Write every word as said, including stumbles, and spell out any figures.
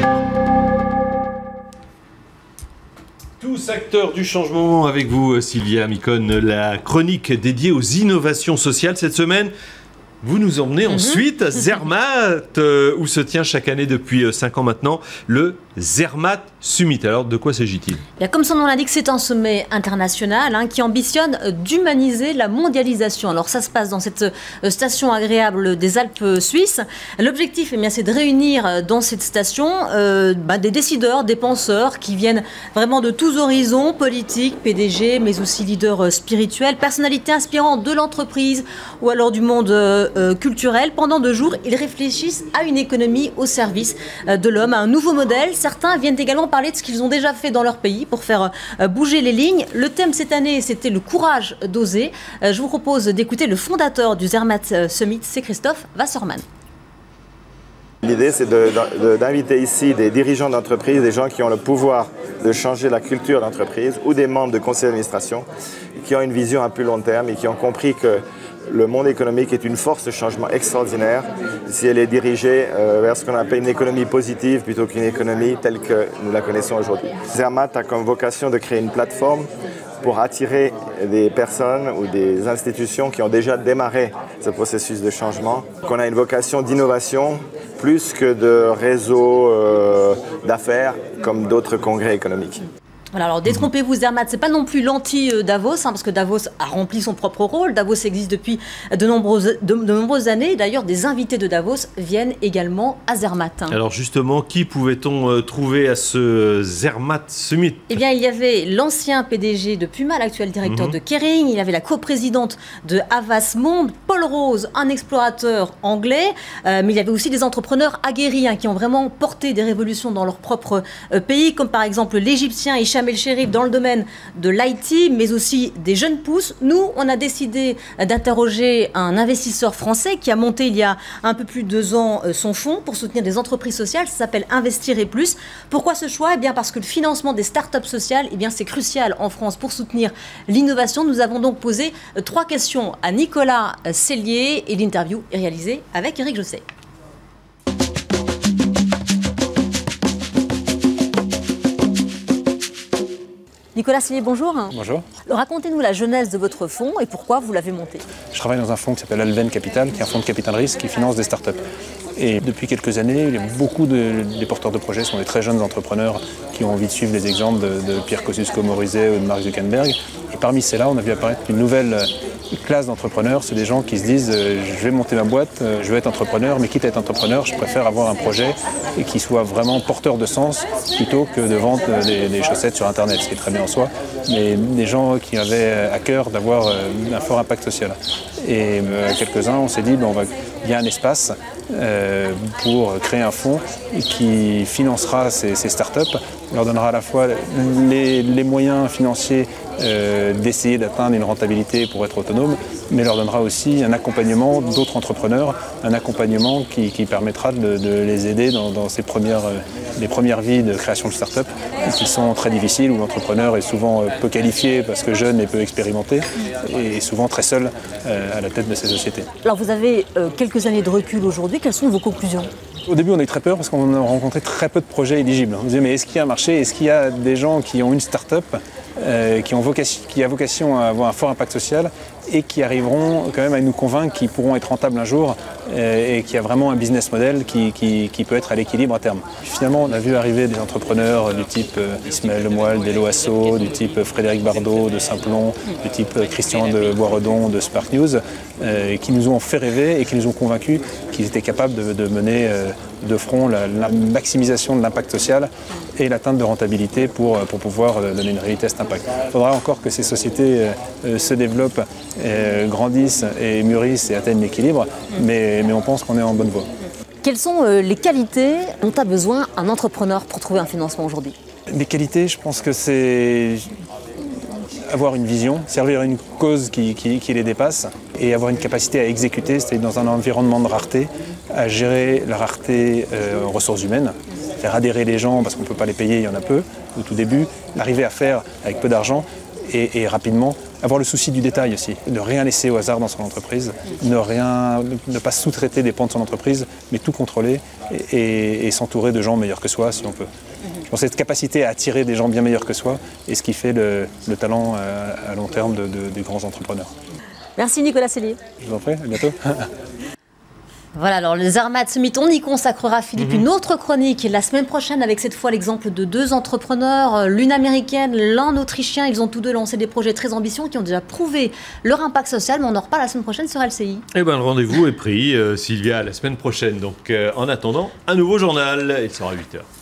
Tous acteurs du changement avec vous, Sylvia Micone, la chronique dédiée aux innovations sociales. Cette semaine, vous nous emmenez ensuite à Zermatt, euh, où se tient chaque année depuis cinq ans maintenant le Zermatt Summit. Alors, de quoi s'agit-il ? Bien, comme son nom l'indique, c'est un sommet international hein, qui ambitionne d'humaniser la mondialisation. Alors, ça se passe dans cette euh, station agréable des Alpes suisses. L'objectif, eh bien, c'est de réunir dans cette station euh, bah, des décideurs, des penseurs qui viennent vraiment de tous horizons, politiques, P D G, mais aussi leaders spirituels, personnalités inspirantes de l'entreprise ou alors du monde euh, culturel. Pendant deux jours, ils réfléchissent à une économie au service euh, de l'homme, à un nouveau modèle. Certains viennent également parler de ce qu'ils ont déjà fait dans leur pays pour faire euh, bouger les lignes. Le thème cette année, c'était le courage d'oser. Euh, je vous propose d'écouter le fondateur du Zermatt Summit, c'est Christophe Wasserman. L'idée, c'est de, de, d'inviter ici des dirigeants d'entreprise, des gens qui ont le pouvoir de changer la culture d'entreprise ou des membres de conseil d'administration qui ont une vision à plus long terme et qui ont compris que le monde économique est une force de changement extraordinaire si elle est dirigée euh, vers ce qu'on appelle une économie positive plutôt qu'une économie telle que nous la connaissons aujourd'hui. Zermatt a comme vocation de créer une plateforme pour attirer des personnes ou des institutions qui ont déjà démarré ce processus de changement, qu'on a une vocation d'innovation plus que de réseau euh, d'affaires comme d'autres congrès économiques. Voilà, alors détrompez-vous, Zermatt, c'est pas non plus l'anti-Davos, hein, parce que Davos a rempli son propre rôle. Davos existe depuis de nombreuses, de, de nombreuses années. D'ailleurs, des invités de Davos viennent également à Zermatt. Alors justement, qui pouvait-on euh, trouver à ce Zermatt Summit ? Eh bien, il y avait l'ancien P D G de Puma, l'actuel directeur mmh. de Kering. Il y avait la coprésidente de Havas Monde, Paul Rose, un explorateur anglais. Euh, mais il y avait aussi des entrepreneurs aguerris hein, qui ont vraiment porté des révolutions dans leur propre euh, pays, comme par exemple l'Égyptien Hicham El Chérif dans le domaine de l'I T, mais aussi des jeunes pousses. Nous, on a décidé d'interroger un investisseur français qui a monté il y a un peu plus de deux ans son fonds pour soutenir des entreprises sociales. Ça s'appelle Investir et Plus. Pourquoi ce choix ? Eh bien parce que le financement des startups sociales, eh bien c'est crucial en France pour soutenir l'innovation. Nous avons donc posé trois questions à Nicolas Sellier et l'interview est réalisée avec Eric Josset. Nicolas Sellier, bonjour. Bonjour. Racontez-nous la genèse de votre fonds et pourquoi vous l'avez monté. Je travaille dans un fonds qui s'appelle Alven Capital, qui est un fonds de capital risque qui finance des startups. Et depuis quelques années, beaucoup de, des porteurs de projets sont des très jeunes entrepreneurs qui ont envie de suivre les exemples de, de Pierre Kosciusko-Morizet ou de Mark Zuckerberg. Et parmi ceux-là, on a vu apparaître une nouvelle classe d'entrepreneurs. C'est des gens qui se disent euh, je vais monter ma boîte, euh, je veux être entrepreneur, mais quitte à être entrepreneur, je préfère avoir un projet et qui soit vraiment porteur de sens plutôt que de vendre euh, des, des chaussettes sur Internet, ce qui est très bien en soi. Mais des gens qui avaient à cœur d'avoir euh, un fort impact social. Et euh, quelques-uns, on s'est dit ben, on va, il y a un espace euh, pour créer un fonds qui financera ces, ces startups, leur donnera à la fois les, les moyens financiers euh, d'essayer d'atteindre une rentabilité pour être autonome, mais leur donnera aussi un accompagnement d'autres entrepreneurs, un accompagnement qui, qui permettra de, de les aider dans, dans ces premières, euh, les premières vies de création de start-up qui sont très difficiles, où l'entrepreneur est souvent euh, peu qualifié parce que jeune et peu expérimenté, et souvent très seul euh, à la tête de ces sociétés. Alors vous avez euh, quelques années de recul aujourd'hui, quelles sont vos conclusions ? Au début, on a eu très peur parce qu'on a rencontré très peu de projets éligibles. On se disait, mais est-ce qu'il y a un marché ? Est-ce qu'il y a des gens qui ont une start-up euh, qui, ont vocation, qui a vocation à avoir un fort impact social et qui arriveront quand même à nous convaincre qu'ils pourront être rentables un jour euh, et qu'il y a vraiment un business model qui, qui, qui peut être à l'équilibre à terme. Finalement, on a vu arriver des entrepreneurs du type euh, Ismaël Lemoyle d'Hello Asso, du type Frédéric Bardot de Simplon, du type Christian de Boisredon de Spark News, euh, qui nous ont fait rêver et qui nous ont convaincus qu'ils étaient capables de, de mener euh, de front la, la maximisation de l'impact social et l'atteinte de rentabilité pour, pour pouvoir donner une réalité à cet impact. Il faudra encore que ces sociétés euh, se développent, euh, grandissent et mûrissent et atteignent l'équilibre, mais, mais on pense qu'on est en bonne voie. Quelles sont euh, les qualités dont a besoin un entrepreneur pour trouver un financement aujourd'hui ? Les qualités, je pense que c'est avoir une vision, servir une cause qui, qui, qui les dépasse et avoir une capacité à exécuter, c'est-à-dire dans un environnement de rareté, à gérer la rareté euh, en ressources humaines, faire adhérer les gens parce qu'on ne peut pas les payer, il y en a peu au tout début, arriver à faire avec peu d'argent et, et rapidement avoir le souci du détail aussi, ne rien laisser au hasard dans son entreprise, ne, rien, ne pas sous-traiter des pans de son entreprise, mais tout contrôler et, et, et s'entourer de gens meilleurs que soi si on peut. Je pense que cette capacité à attirer des gens bien meilleurs que soi est ce qui fait le, le talent à, à long terme de, de, des grands entrepreneurs. Merci Nicolas Sellier. Je vous en prie, à bientôt. Voilà, alors le Zermatt Summit, on y consacrera, Philippe, mmh. une autre chronique la semaine prochaine avec cette fois l'exemple de deux entrepreneurs, l'une américaine, l'un autrichien. Ils ont tous deux lancé des projets très ambitieux qui ont déjà prouvé leur impact social, mais on en reparle la semaine prochaine sur L C I. Eh bien, le rendez-vous est pris, euh, Sylvia, la semaine prochaine. Donc, euh, en attendant, un nouveau journal. Il sera à huit heures.